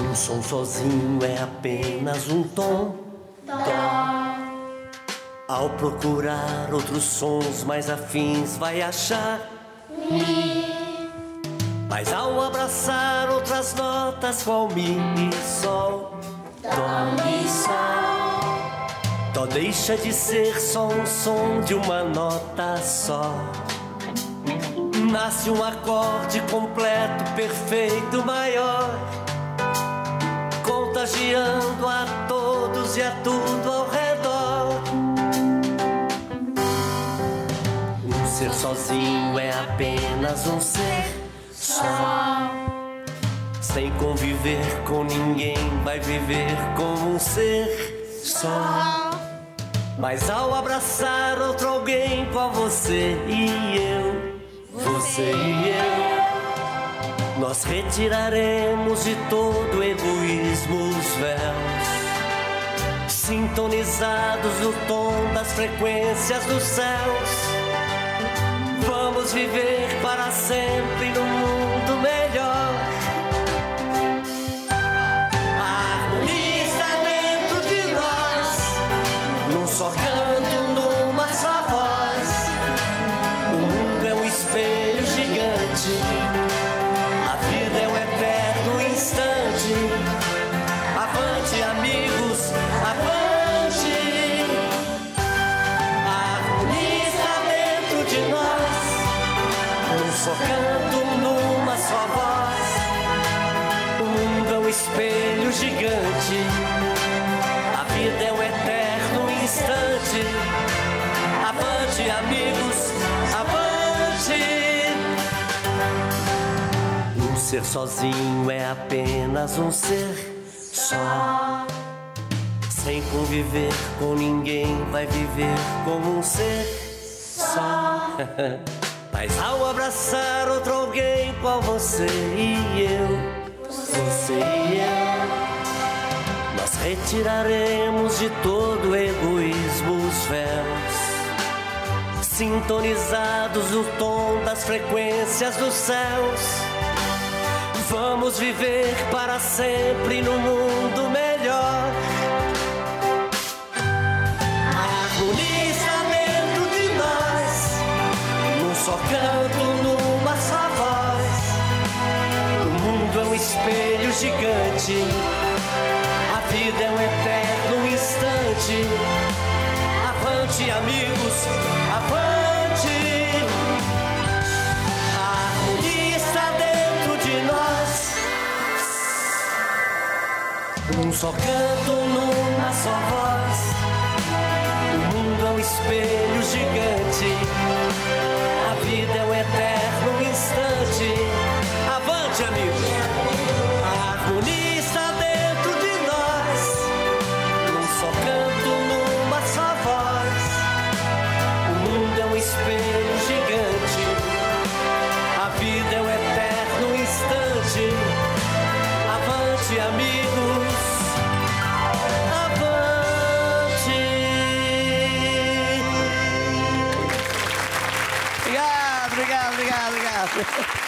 Um som sozinho é apenas um tom. Dó. Ao procurar outros sons mais afins vai achar Mi. Mas ao abraçar outras notas qual Mi e Sol, Dó, Mi, Sol. Dó deixa de ser só um som de uma nota só. Nasce um acorde completo, perfeito, maior, contagiando a todos e a tudo ao redor. Um ser sozinho é apenas um ser só. Sem conviver com ninguém, vai viver como um ser só. Mas ao abraçar outro alguém, qual você e eu, você e eu, nós retiraremos de todo egoísmo os véus, sintonizados no tom das frequências dos céus. Vamos viver para sempre num mundo melhor. A harmonia está dentro de nós, num só canto, numa só voz. O mundo é um espelho gigante, a vida é um eterno instante. Avante, amigos, avante. A harmonia está dentro de nós, num só canto, numa só voz. O mundo é um espelho gigante, a vida é um eterno instante. Avante, amigos, avante. Um ser sozinho é apenas um ser só. Sem conviver com ninguém, vai viver como um ser só. Mas ao abraçar outro alguém, qual você e eu, você e eu, nós retiraremos de todo egoísmo os véus, sintonizados no tom das frequências dos céus. Vamos viver para sempre num mundo melhor. A harmonia está dentro de nós, num só canto, numa só voz. O mundo é um espelho gigante, a vida é um eterno instante. Avante, amigos, avante. A harmonia está dentro de nós, num só canto, numa só voz. O mundo é um espelho gigante, a vida é um eterno instante. Avante, amigos. A harmonia está dentro de nós, num só canto, numa só voz. O mundo é um espelho gigante, a vida é um eterno instante. Avante, amigos, avante. Obrigado, obrigado, obrigado, obrigado.